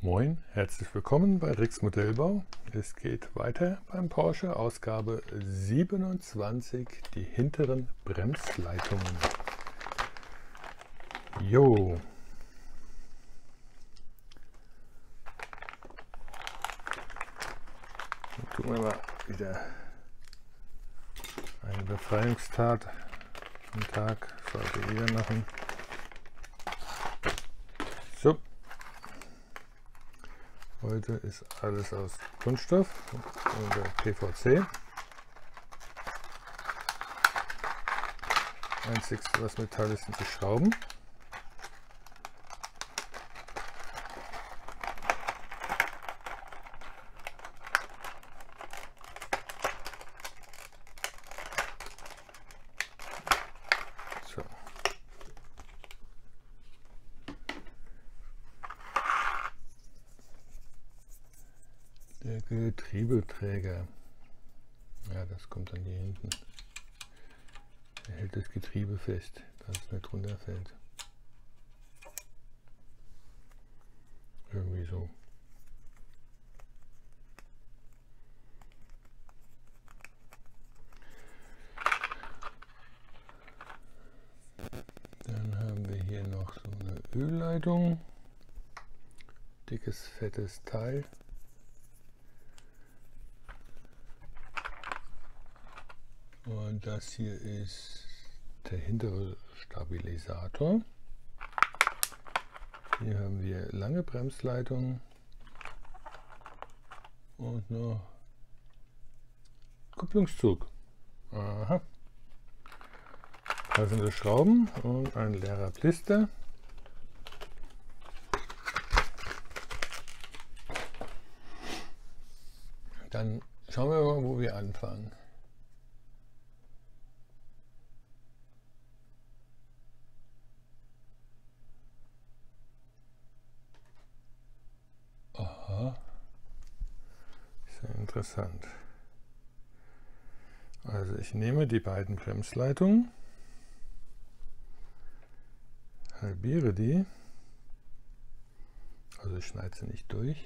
Moin, herzlich willkommen bei Rix Modellbau. Es geht weiter beim Porsche, Ausgabe 27, die hinteren Bremsleitungen. Jo. Dann tun wir mal wieder eine Befreiungstat am Tag. Sollte jeder machen. So. Heute ist alles aus Kunststoff oder PVC. Einzigste, was Metall ist, sind die Schrauben. So. Der Getriebeträger, ja, das kommt dann hier hinten. Er hält das Getriebe fest, dass es nicht runterfällt. Irgendwie so. Dann haben wir hier noch so eine Ölleitung. Dickes, fettes Teil. Und das hier ist der hintere Stabilisator. Hier haben wir lange Bremsleitungen und noch Kupplungszug. Aha. Passende Schrauben und ein leerer Blister. Dann schauen wir mal, wo wir anfangen. Aha. Sehr interessant. Also ich nehme die beiden Bremsleitungen, halbiere die, also ich schneide sie nicht durch,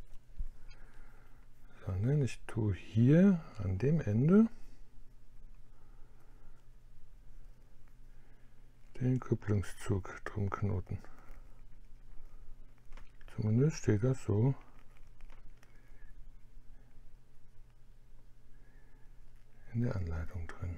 sondern ich tue hier an dem Ende den Kupplungszug drum knoten. Zumindest steht das so in der Anleitung drin.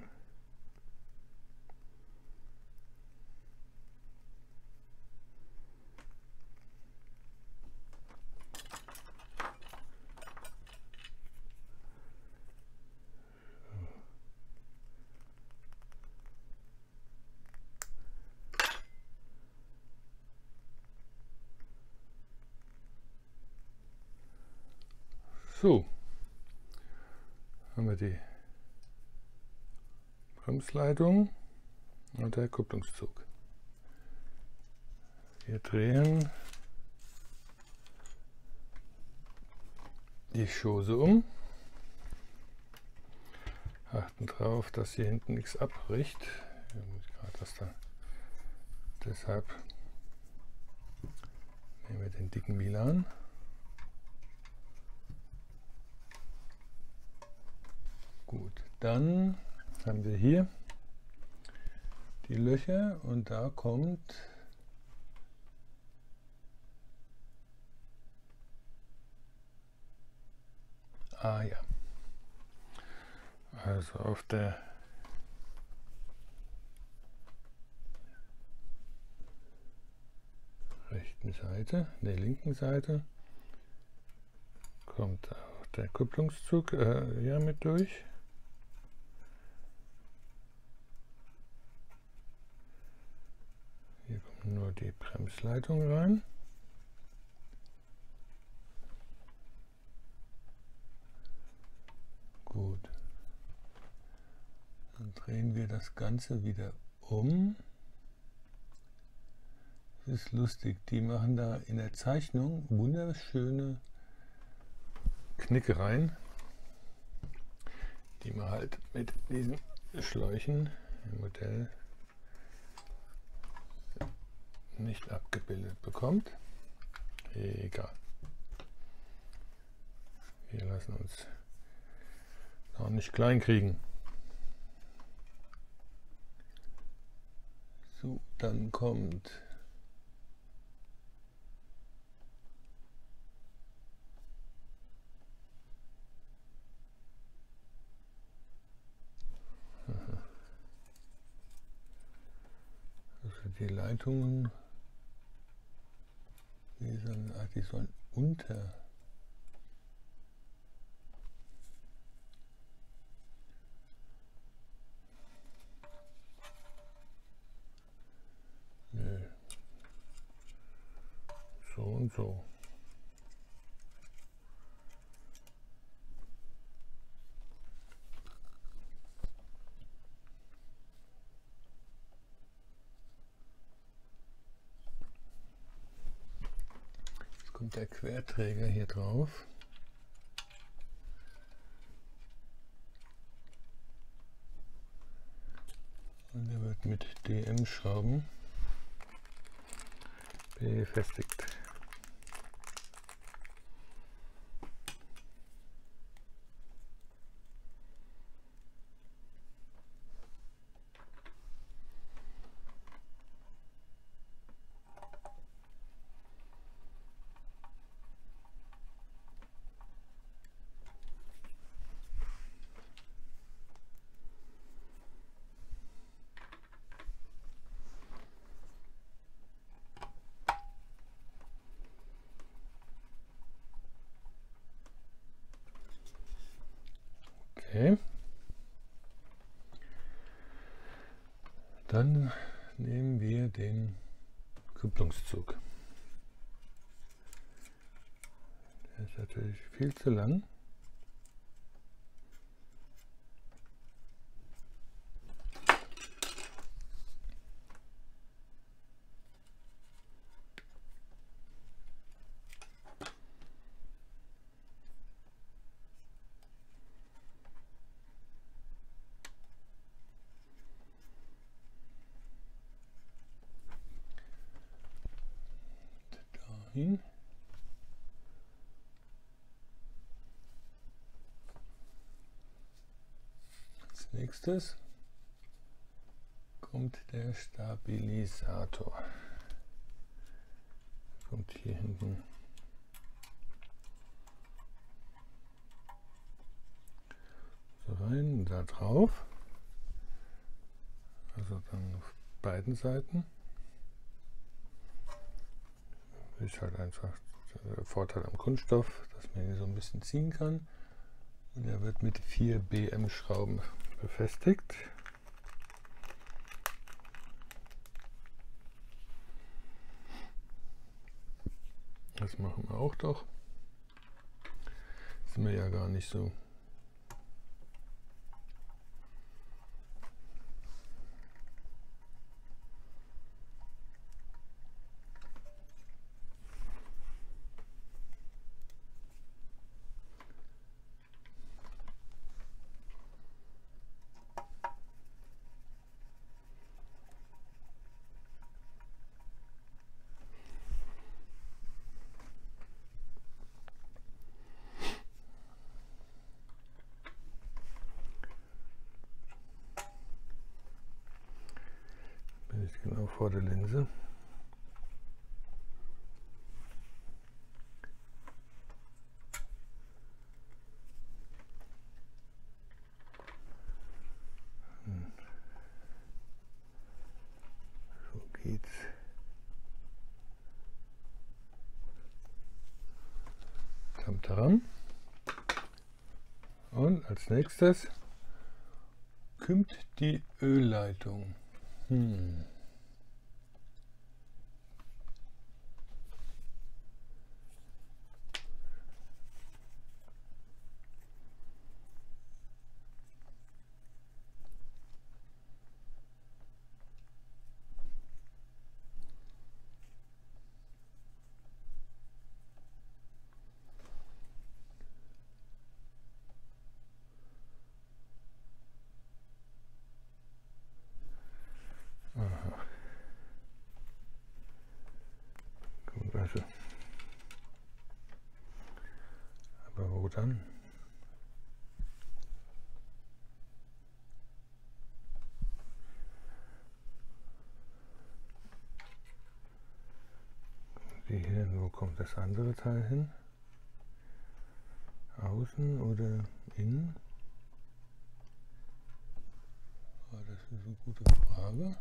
So, haben wir die Bremsleitung und der Kupplungszug. Wir drehen die Schose um, achten darauf, dass hier hinten nichts abbricht. Deshalb nehmen wir den dicken Milan. Gut, dann haben wir hier die Löcher und da kommt ja, also auf der rechten Seite, der linken Seite kommt auch der Kupplungszug hier mit durch. Hier kommt nur die Bremsleitung rein. Gut. Dann drehen wir das Ganze wieder um. Das ist lustig, die machen da in der Zeichnung wunderschöne Knickereien, die man halt mit diesen Schläuchen im Modell nicht abgebildet bekommt. Egal. Wir lassen uns auch nicht klein kriegen. So, dann kommt also die Leitungen, die sollen unter so und so. Jetzt kommt der Querträger hier drauf. Und der wird mit DM-Schrauben befestigt. Okay. Dann nehmen wir den Kupplungszug. Der ist natürlich viel zu lang. Dahin. Als nächstes kommt der Stabilisator. Kommt hier hinten so rein, da drauf. Also dann auf beiden Seiten. Ist halt einfach der Vorteil am Kunststoff, dass man ihn so ein bisschen ziehen kann. Und er wird mit 4 BM-Schrauben befestigt. Das machen wir auch doch. Sind wir ja gar nicht so. Genau vor der Linse. So geht's. Tamtaram. Und als nächstes kommt die Ölleitung. Aha. dann. Hier, wo kommt das andere Teil hin? Außen oder innen? Oh, das ist eine gute Frage.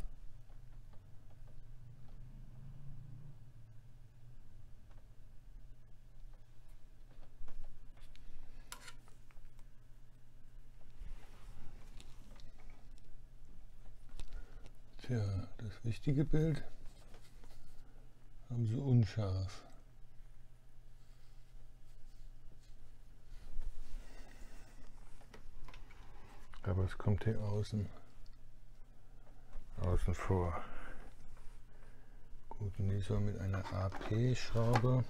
Tja, das wichtige Bild haben sie unscharf. Aber es kommt hier außen vor. Gut, und die soll mit einer AP-Schraube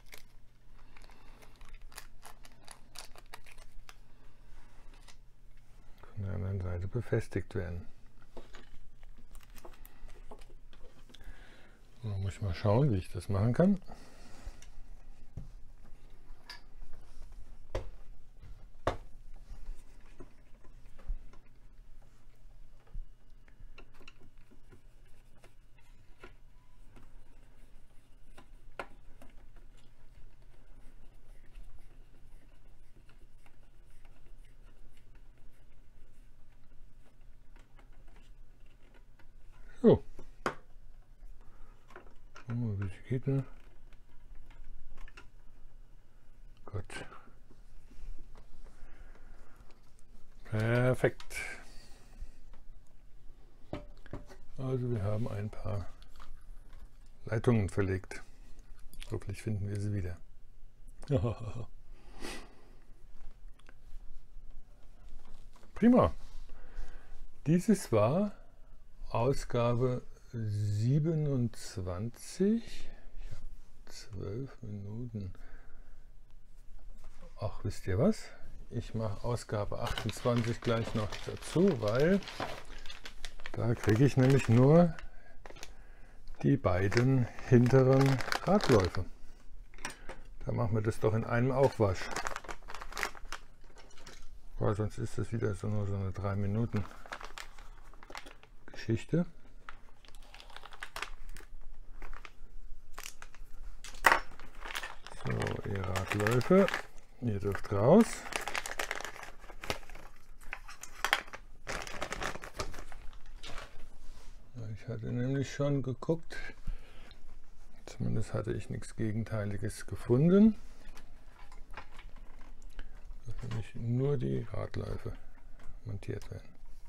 von der anderen Seite befestigt werden. Da muss ich mal schauen, wie ich das machen kann. So. Wie geht das? Gut. Perfekt. Also wir haben ein paar Leitungen verlegt. Hoffentlich finden wir sie wieder. Prima. Dieses war Ausgabe 27. Ich habe 12 Minuten. Ach, wisst ihr was? Ich mache Ausgabe 28 gleich noch dazu, weil da kriege ich nämlich nur die beiden hinteren Radläufe. Da machen wir das doch in einem Aufwasch. Weil sonst ist das wieder nur so eine 3 Minuten Geschichte. So, ihr Radläufe, ihr dürft raus. Ich hatte nämlich schon geguckt, zumindest hatte ich nichts Gegenteiliges gefunden, dass nämlich nur die Radläufe montiert werden.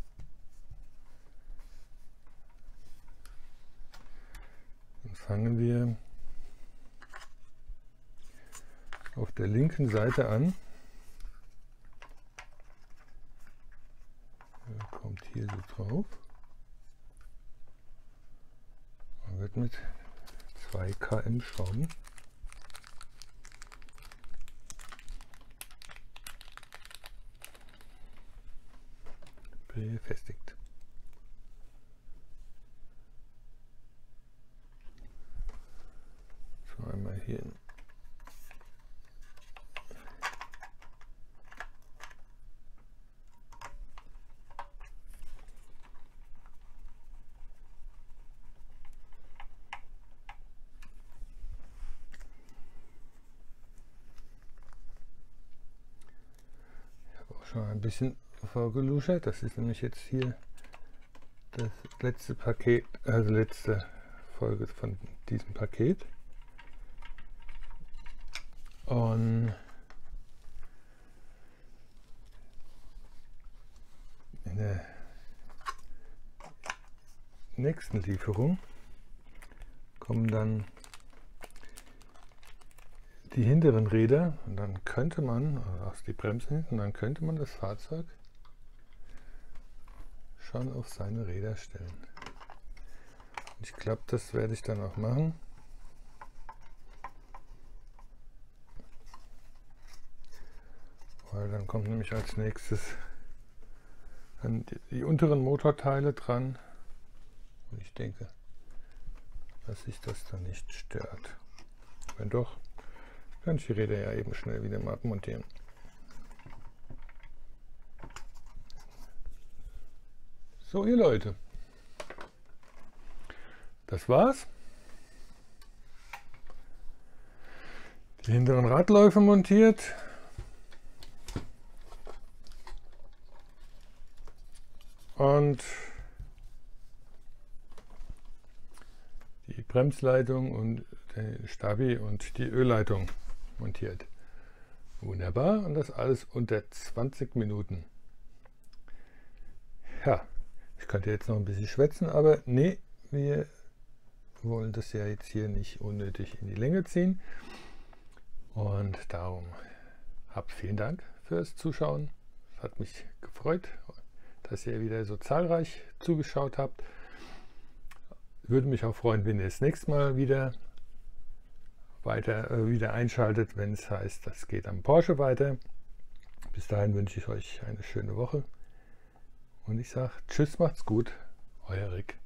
Dann fangen wir auf der linken Seite an. Er kommt hier so drauf. Man wird mit 2 km Schrauben befestigt. So, einmal hier hin. Schon ein bisschen vorgeluschert. Das ist nämlich jetzt hier das letzte Paket, also letzte Folge von diesem Paket. Und in der nächsten Lieferung kommen dann die hinteren Räder und dann könnte man, also die Bremsen hinten, dann könnte man das Fahrzeug schon auf seine Räder stellen. Ich glaube, das werde ich dann auch machen. Weil dann kommt nämlich als nächstes dann die unteren Motorteile dran und ich denke, dass sich das dann nicht stört. Wenn doch, kann ich die Räder ja eben schnell wieder mal abmontieren. So, ihr Leute, das war's. Die hinteren Radläufe montiert. Und die Bremsleitung und die Stabi und die Ölleitung montiert. Wunderbar, und das alles unter 20 Minuten. Ja, ich könnte jetzt noch ein bisschen schwätzen, aber nee, wir wollen das ja jetzt hier nicht unnötig in die Länge ziehen. Und darum vielen Dank fürs Zuschauen. Es hat mich gefreut, dass ihr wieder so zahlreich zugeschaut habt. Würde mich auch freuen, wenn ihr das nächste Mal wieder einschaltet, wenn es heißt, das geht am Porsche weiter. Bis dahin wünsche ich euch eine schöne Woche und ich sage tschüss, macht's gut, euer Rick.